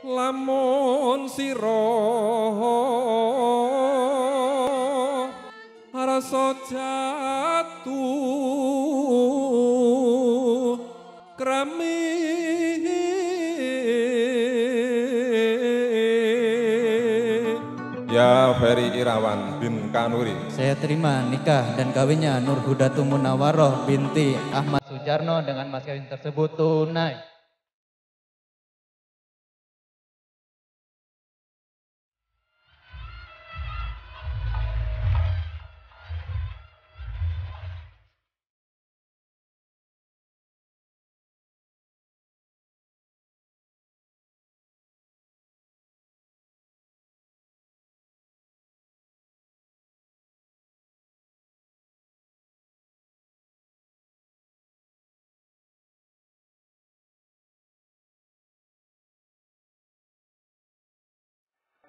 lamun sira rasa jatuh krami ya Ferry Irawan bin Kanuri. Saya terima nikah dan kawinnya Nur Hudatu Munawaroh binti Ahmad Sujarno dengan mas kawin tersebut tunai.